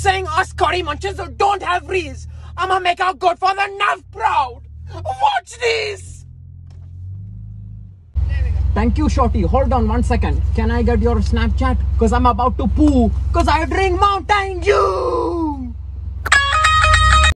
saying us Scotty munchers who don't have RIZZ. I'ma make our good father Nav proud. Watch this. Thank you, Shorty. Hold on 1 second. Can I get your Snapchat? Cause I'm about to poo. Cause I drink Mountain Dew.